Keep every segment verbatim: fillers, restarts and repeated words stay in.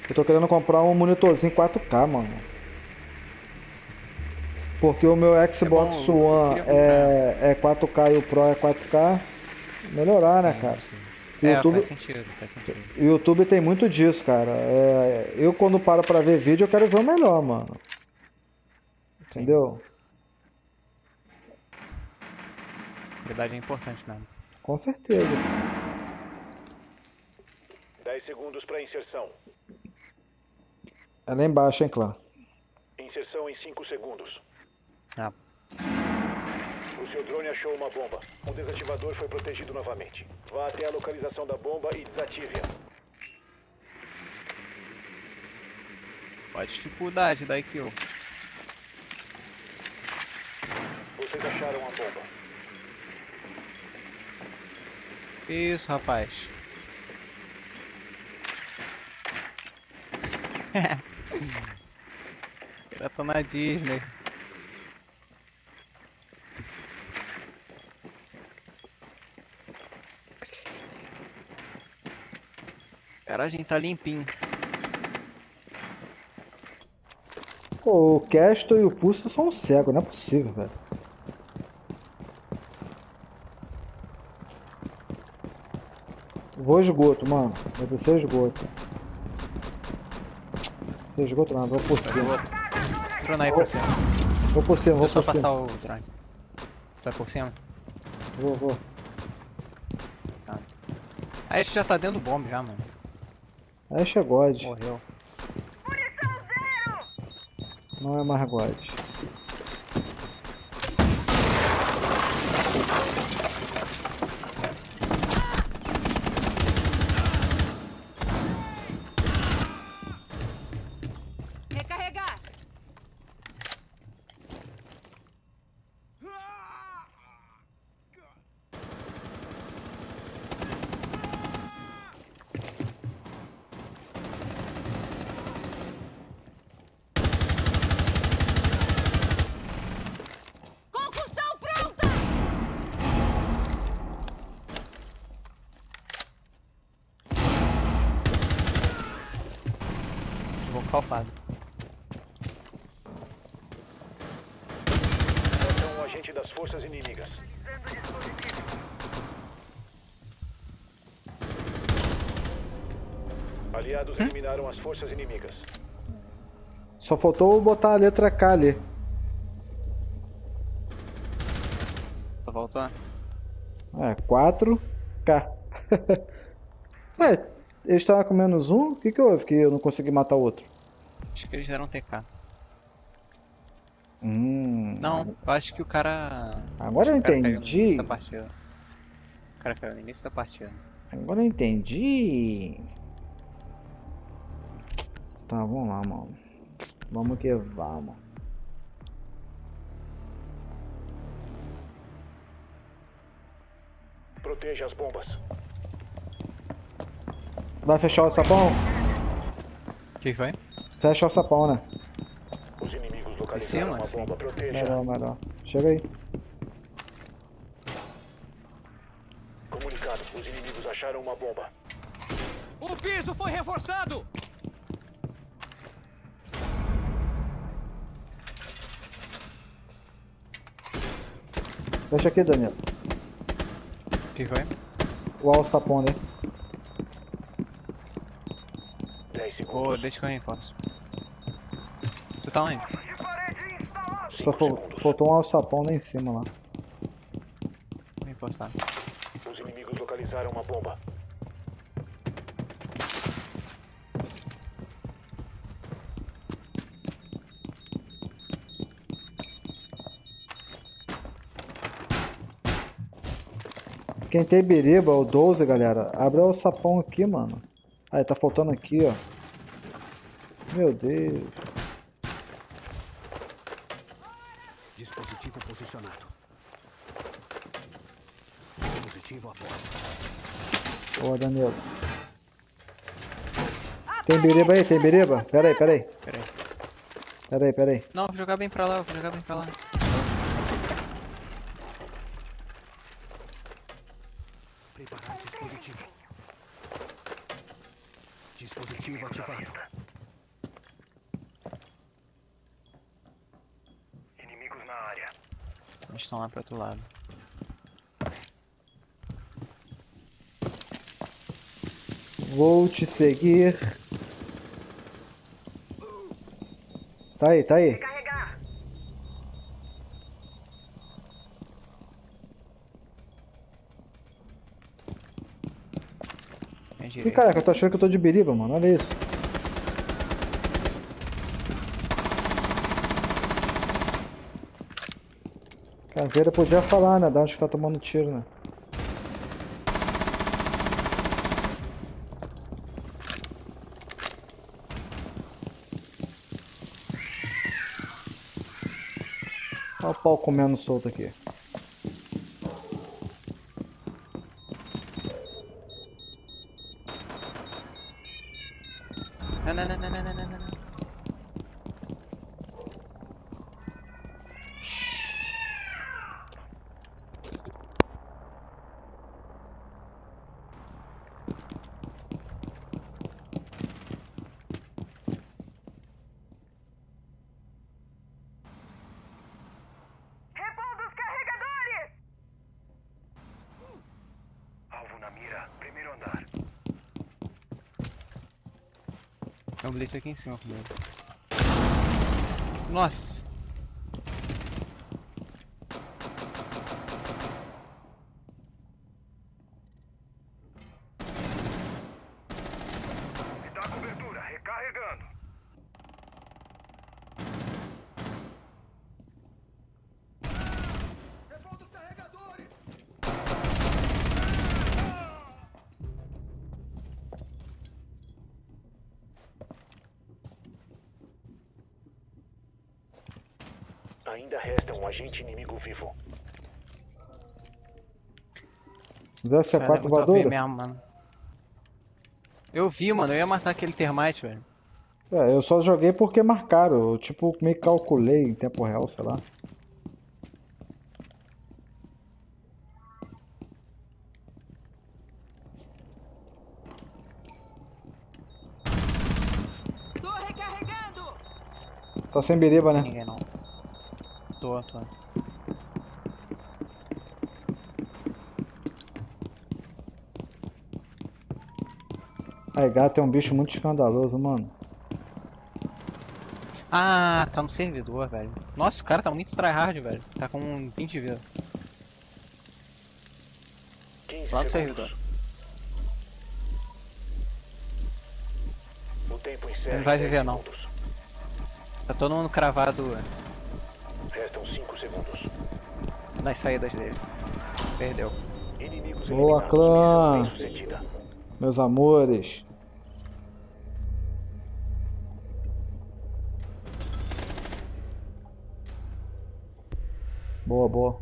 Eu tô querendo comprar um monitorzinho quatro K, mano. Porque o meu É Xbox bom, eu, eu One queria comprar. é, é quatro K e o Pro é quatro K. Melhorar, né, Sim, cara? sim. É, YouTube, faz sentido, faz sentido. YouTube tem muito disso, cara. É, eu quando paro pra ver vídeo, eu quero ver o melhor, mano. Sim. Entendeu? Qualidade é importante mesmo. Com certeza. dez segundos para inserção. É lá embaixo, hein, Clã? Inserção em cinco segundos. Ah, O seu drone achou uma bomba. O desativador foi protegido novamente. Vá até a localização da bomba e desative-a. qual a dificuldade da kill? Vocês acharam a bomba. Que isso, rapaz? Eu tô na Disney. Garagem tá limpinho. Pô, o Castor e o Pulso são cegos, não é possível, velho. Vou esgoto, mano. Vou descer esgoto. Descer esgoto não, vou por Vai cima. pro outro. Drone aí por cima. Vou por cima, Deixa vou eu só por passar cima. o drone. Vai por cima? Vou, vou. Tá. Aí a gente já tá dentro do bombe já, mano. Aí é God. Morreu. Não é mais God. Recarregar. Concussão pronta. Vou calfado. Você é um agente das forças inimigas. Aliados eliminaram as forças inimigas. Só faltou botar a letra K ali. Só voltou? É, quatro K. Ué, eles estavam com menos um? O que que houve que eu não consegui matar o outro? Acho que eles deram T K. Hum. Não, eu acho que o cara... Agora eu acho que o cara caiu no entendi. início da partida. O cara caiu no início da partida. Agora eu entendi. Tá, vamos lá, mano. Vamos que vamos. Proteja as bombas. Vai fechar o sapão? O que foi? Fecha o sapão, né? Os inimigos cima, localizaram uma sim. bomba. Proteja. Melhor, melhor. Chega aí. Comunicado. Os inimigos acharam uma bomba. O piso foi reforçado! Fecha aqui, Danilo. O que foi? O alto sapão ali. dez Pô, segundos. deixa que eu reforço. Tu tá onde? Só cinco fal- segundos. faltou um alçapão lá em cima lá. Vou reforçar. Os inimigos localizaram uma bomba. Quem tem biriba, o doze, galera, abre o sapão aqui, mano. Aí, tá faltando aqui, ó. Meu Deus. Dispositivo posicionado. Dispositivo a posto. Boa, Danilo. Tem biriba aí? Tem biriba? Pera aí, pera aí. Pera aí. Pera aí, pera aí. Não, vou jogar bem pra lá, vou jogar bem pra lá. Preparar dispositivo. Dispositivo ativado. Inimigos na área. Eles estão lá pro outro lado. Vou te seguir. Tá aí, tá aí. Tem Ih, direito. caraca, eu tô achando que eu tô de biriba, mano. Olha isso. Caveira podia falar, né? Da onde que tá tomando tiro, né? Olha o pau comendo solto aqui. Não, não, não, não, não, não, não, não. Alvo na mira, primeiro andar. Tem um blitz aqui em cima comigo. Nossa! Me dá cobertura, recarregando. Revolta os carregadores! Ainda resta um agente inimigo vivo. zero C Essa é quatro muito A P voadora? mesmo, mano. Eu vi, mano. Eu ia matar aquele termite, velho. É, eu só joguei porque marcaram. Eu, tipo, meio calculei em tempo real, sei lá. Tô recarregando! Tá sem biriba, né? Ninguém não. Tô, tô. Aí, gato é um bicho muito escandaloso, mano. Ah, tá no servidor, velho. Nossa, o cara tá muito tryhard, velho. Tá com vinte de vida. quinze Lá no segundos. servidor. O tempo encerra. Ele não vai em dez viver, não. segundos. Tá todo mundo cravado Restam cinco segundos. nas saídas dele. Perdeu. Inimigos Boa, eliminados. clã. Missão bem-sucedida. Meus amores. Boa, boa.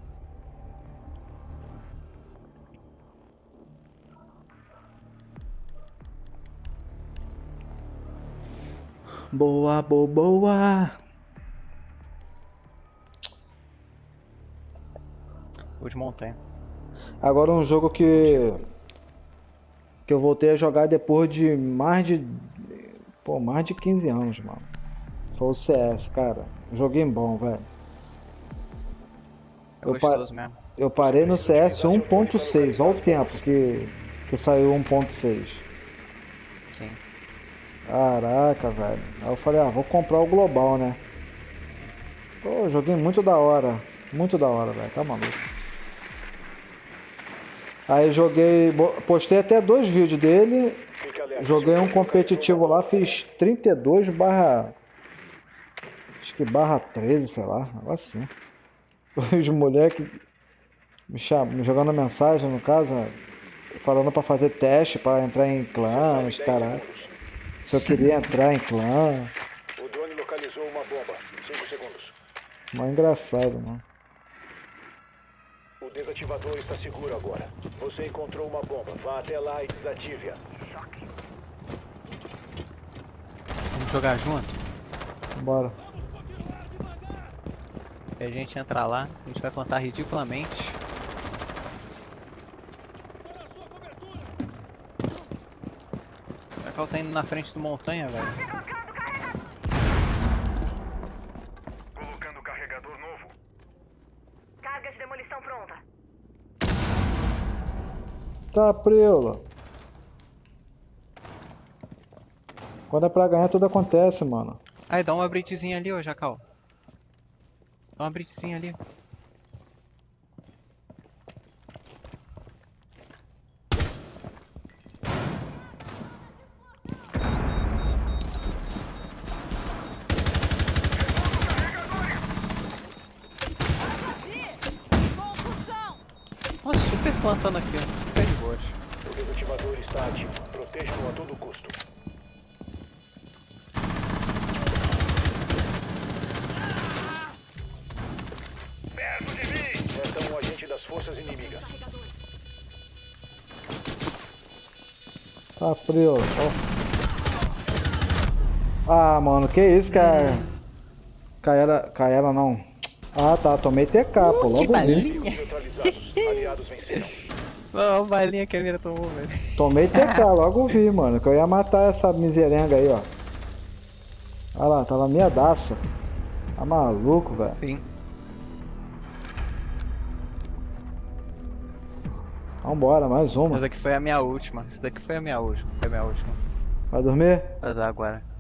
Boa, boa, boa. O de montanha. Agora um jogo que que eu voltei a jogar depois de mais de pô, mais de quinze anos, mano. Foi o C S, cara. Joguinho bom, velho. É Eu, pa- gostoso mesmo. eu parei no C S um ponto seis, olha o tempo que que saiu um ponto seis. Sim. Caraca, velho. Aí eu falei, ah, vou comprar o global, né? Pô, joguinho muito da hora. Muito da hora, velho. Tá maluco. Aí joguei, bo- postei até dois vídeos dele. Fique alerta. Joguei um competitivo lá, fiz trinta e dois barra. Acho que barra treze, sei lá, um negócio assim. Os moleques me, cham... me jogando mensagem, no caso, falando pra fazer teste pra entrar em clã, os caras. Se eu queria entrar em clã. O drone localizou uma bomba. cinco segundos. Mas engraçado, mano. O desativador está seguro agora. Você encontrou uma bomba. Vá até lá e desative-a. Vamos jogar junto? Bora. E a gente entrar lá, a gente vai plantar ridiculamente. Vai Chacal tá indo na frente do montanha, velho. Colocando carregador novo. Carga de demolição pronta. Tá, preula. Quando é pra ganhar, tudo acontece, mano. Aí, dá uma bridgezinha ali, ô Jacal. Dá uma bridgezinha ali. Concussão! Nossa, super plantando aqui, ó. Super de boas. O desativador está ativo. Proteja-o a todo custo. Perto de mim! Resta um agente das forças inimigas. Tá, preula. Ó. Ah, mano, que isso, cara? Caera, caera não. Ah, tá, tomei T K, pô, logo vi. balinha! Neutralizados. Aliados venceram. Não, a balinha que a mira tomou, velho. Tomei T K, logo vi, mano, que eu ia matar essa miserenga aí, ó. Olha lá, tava miadaça. Tá maluco, velho. Sim. Vambora, mais uma. Essa daqui foi a minha última. Essa daqui foi a minha última. Foi a minha última. Vai dormir? Vazar agora.